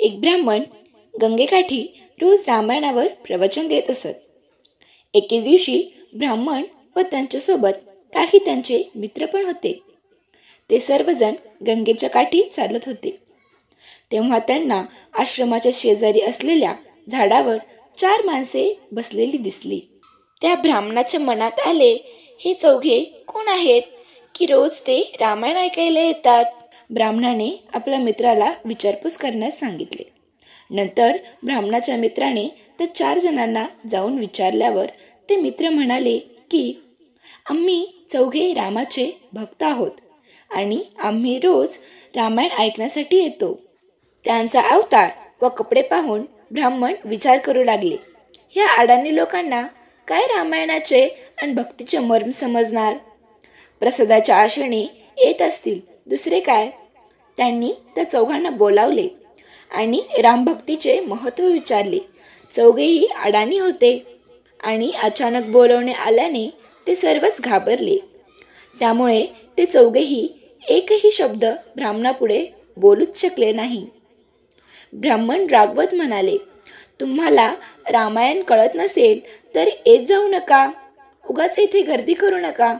एक ब्राह्मण गंगेकाठी रोज रामायणावर प्रवचन देत असत. एके दिवशी ब्राह्मण व त्यांच्यासोबत काही त्यांचे मित्र पण होते. ते सर्वजण गंगेच्या काठी चालत होते. तेव्हा त्यांना आश्रमाच्या शेजारी असलेल्या झाडावर 4 माणसे बसलेली दिसली. त्या ब्राह्मणाच्या मनात आले, हे चौघे कोण आहेत की रोज ते रामायण ऐकायला येतात. ब्राह्मणाने आपल्या मित्राला विचारपूस करण्यास सांगितले. नंतर ब्राह्मणाच्या मित्राने त्या 4 जणांना जाऊन विचारल्यावर ते मित्र म्हणाले की आम्ही चौघे रामाचे भक्त आहोत आणि आम्ही रोज रामायण ऐकण्यासाठी येतो. त्यांचा अवतार व कपडे पाहून ब्राह्मण विचार करू लागले, ह्या अडाणी लोकांना काय रामायणाचे आणि भक्तीचे मर्म समजणार. प्रसादाच्या आशेने येत असतील, दुसरे काय. त्यांनी त्या चौघांना बोलावले आणि रामभक्तीचे महत्त्व विचारले. चौघेही अडाणी होते आणि अचानक बोलवणे आल्याने ते सर्वच घाबरले. त्यामुळे ते चौघेही एकही शब्द ब्राह्मणापुढे बोलूच शकले नाही. ब्राह्मण रागवत म्हणाले, तुम्हाला रामायण कळत नसेल तर येत जाऊ नका, उगाच येथे गर्दी करू नका.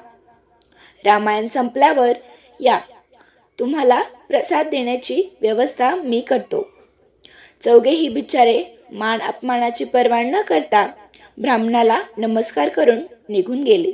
रामायण संपल्यावर या, तुम्हाला प्रसाद देण्याची व्यवस्था मी करतो. चौघेही बिचारे मान अपमानाची पर्वा न करता ब्राह्मणाला नमस्कार करून निघून गेले.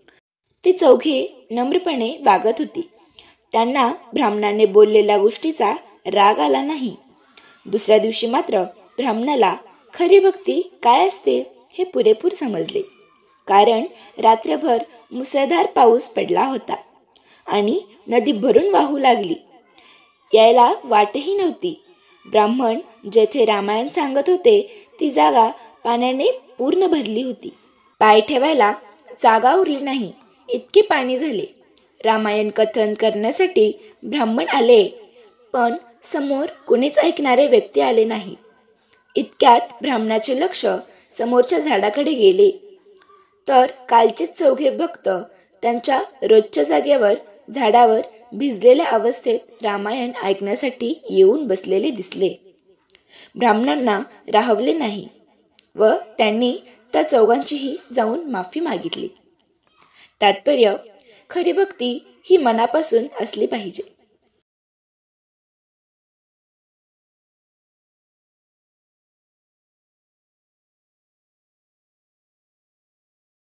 ते चौघे नम्रपणे वागत होती. त्यांना ब्राह्मणाने बोललेल्या गोष्टीचा राग आला नाही. दुसऱ्या दिवशी मात्र ब्राह्मणाला खरी भक्ती काय असते हे पुरेपूर समजले. कारण रात्रभर मुसळधार पाऊस पडला होता आणि नदी भरून वाहू लागली. यायला वाटही नव्हती. ब्राह्मण जेथे रामायण सांगत होते ती जागा पाण्याने पूर्ण भरली होती. पाय ठेवायला जागा उरली नाही, इतके पाणी झाले. रामायण कथन करण्यासाठी ब्राह्मण आले, पण समोर कुणीच ऐकणारे व्यक्ती आले नाही. इतक्यात ब्राह्मणाचे लक्ष समोरच्या झाडाकडे गेले तर कालचेच चौघे भक्त त्यांच्या रोजच्या जागेवर झाडावर भिजलेल्या अवस्थेत रामायण ऐकण्यासाठी येऊन बसलेले दिसले. ब्राह्मणांना राहवले नाही व त्यांनी त्या चौघांचीही जाऊन माफी मागितली. तात्पर्य, खरी भक्ती ही मनापासून असली पाहिजे.